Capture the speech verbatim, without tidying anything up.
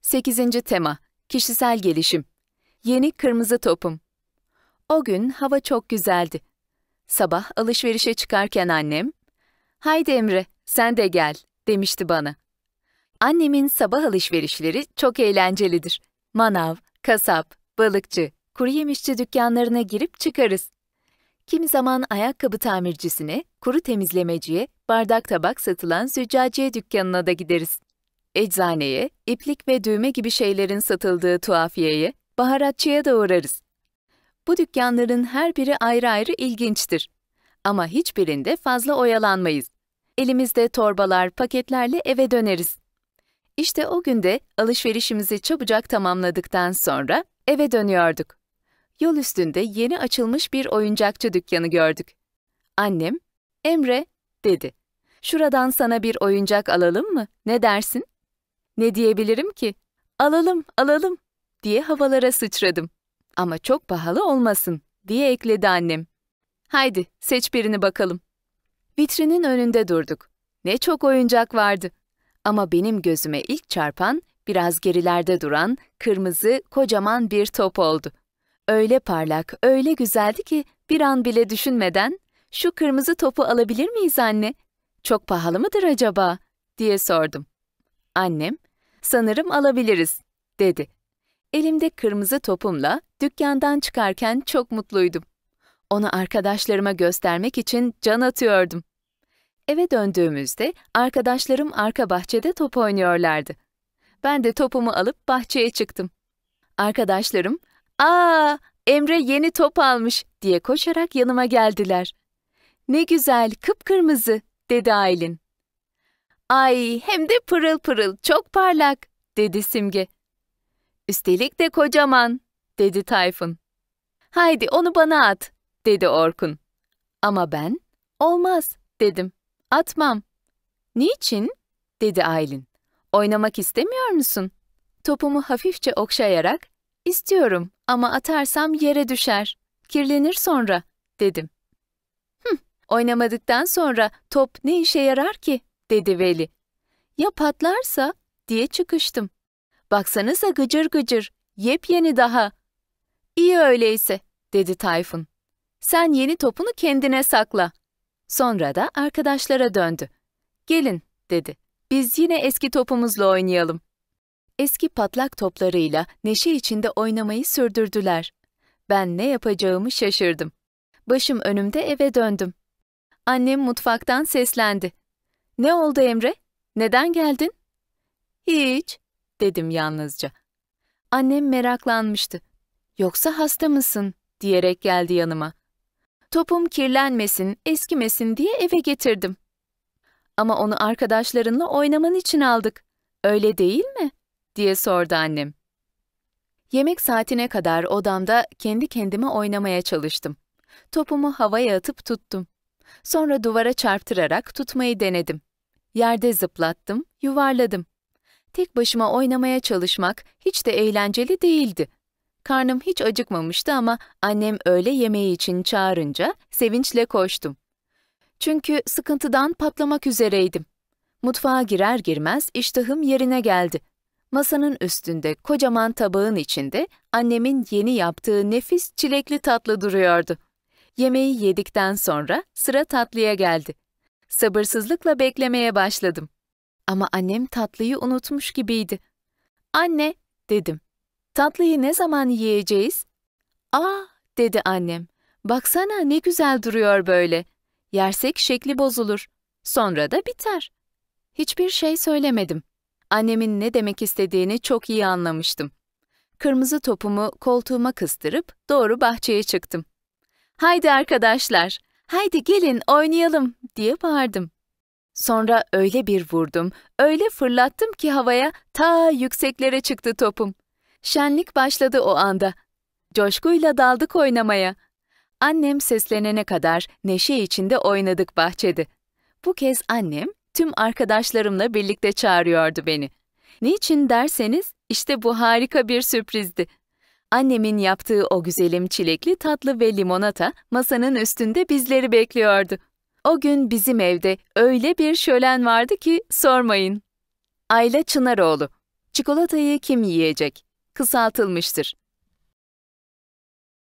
Sekizinci tema, kişisel gelişim. Yeni kırmızı topum. O gün hava çok güzeldi. Sabah alışverişe çıkarken annem, "Haydi Emre, sen de gel," demişti bana. Annemin sabah alışverişleri çok eğlencelidir. Manav, kasap, balıkçı, kuru yemişçi dükkanlarına girip çıkarız. Kimi zaman ayakkabı tamircisine, kuru temizlemeciye, bardak tabak satılan züccaciye dükkanına da gideriz. Eczaneye, iplik ve düğme gibi şeylerin satıldığı tuhafiyeye, baharatçıya da uğrarız. Bu dükkanların her biri ayrı ayrı ilginçtir. Ama hiçbirinde fazla oyalanmayız. Elimizde torbalar, paketlerle eve döneriz. İşte o günde alışverişimizi çabucak tamamladıktan sonra eve dönüyorduk. Yol üstünde yeni açılmış bir oyuncakçı dükkanı gördük. Annem, "Emre," dedi, "şuradan sana bir oyuncak alalım mı? Ne dersin?" Ne diyebilirim ki? "Alalım, alalım," diye havalara sıçradım. "Ama çok pahalı olmasın," diye ekledi annem. "Haydi, seç birini bakalım." Vitrinin önünde durduk. Ne çok oyuncak vardı. Ama benim gözüme ilk çarpan, biraz gerilerde duran, kırmızı, kocaman bir top oldu. Öyle parlak, öyle güzeldi ki bir an bile düşünmeden, "Şu kırmızı topu alabilir miyiz anne? Çok pahalı mıdır acaba?" diye sordum. Annem, "Sanırım alabiliriz," dedi. Elimde kırmızı topumla dükkandan çıkarken çok mutluydum. Onu arkadaşlarıma göstermek için can atıyordum. Eve döndüğümüzde arkadaşlarım arka bahçede top oynuyorlardı. Ben de topumu alıp bahçeye çıktım. Arkadaşlarım, "Aa, Emre yeni top almış," diye koşarak yanıma geldiler. "Ne güzel, kıpkırmızı," dedi Aylin. "Ay, hem de pırıl pırıl, çok parlak," dedi Simge. "Üstelik de kocaman," dedi Tayfun. "Haydi onu bana at," dedi Orkun. Ama ben, "Olmaz," dedim. "Atmam." "Niçin?" dedi Aylin. "Oynamak istemiyor musun?" Topumu hafifçe okşayarak, "İstiyorum ama atarsam yere düşer, kirlenir sonra," dedim. "Hıh, oynamadıktan sonra top ne işe yarar ki?" dedi Veli. "Ya patlarsa?" diye çıkıştım. "Baksanıza gıcır gıcır, yepyeni daha." "İyi öyleyse," dedi Tayfun. "Sen yeni topunu kendine sakla." Sonra da arkadaşlara döndü. "Gelin," dedi. "Biz yine eski topumuzla oynayalım." Eski patlak toplarıyla neşe içinde oynamayı sürdürdüler. Ben ne yapacağımı şaşırdım. Başım önümde eve döndüm. Annem mutfaktan seslendi. "Ne oldu Emre? Neden geldin?" "Hiç," dedim yalnızca. Annem meraklanmıştı. "Yoksa hasta mısın?" diyerek geldi yanıma. "Topum kirlenmesin, eskimesin diye eve getirdim." "Ama onu arkadaşlarınla oynaman için aldık. Öyle değil mi?" diye sordu annem. Yemek saatine kadar odamda kendi kendime oynamaya çalıştım. Topumu havaya atıp tuttum. Sonra duvara çarptırarak tutmayı denedim. Yerde zıplattım, yuvarladım. Tek başıma oynamaya çalışmak hiç de eğlenceli değildi. Karnım hiç acıkmamıştı ama annem öğle yemeği için çağırınca sevinçle koştum. Çünkü sıkıntıdan patlamak üzereydim. Mutfağa girer girmez iştahım yerine geldi. Masanın üstünde kocaman tabağın içinde annemin yeni yaptığı nefis çilekli tatlı duruyordu. Yemeği yedikten sonra sıra tatlıya geldi. Sabırsızlıkla beklemeye başladım. Ama annem tatlıyı unutmuş gibiydi. "Anne," dedim. "Tatlıyı ne zaman yiyeceğiz?" "Aa," dedi annem. "Baksana ne güzel duruyor böyle. Yersek şekli bozulur. Sonra da biter." Hiçbir şey söylemedim. Annemin ne demek istediğini çok iyi anlamıştım. Kırmızı topumu koltuğuma kıstırıp doğru bahçeye çıktım. "Haydi arkadaşlar, haydi gelin oynayalım," diye bağırdım. Sonra öyle bir vurdum, öyle fırlattım ki havaya ta yükseklere çıktı topum. Şenlik başladı o anda. Coşkuyla daldık oynamaya. Annem seslenene kadar neşe içinde oynadık bahçede. Bu kez annem tüm arkadaşlarımla birlikte çağırıyordu beni. Niçin derseniz, işte bu harika bir sürprizdi. Annemin yaptığı o güzelim çilekli tatlı ve limonata masanın üstünde bizleri bekliyordu. O gün bizim evde öyle bir şölen vardı ki sormayın. Ayla Çınaroğlu. Çikolatayı kim yiyecek? Kısaltılmıştır.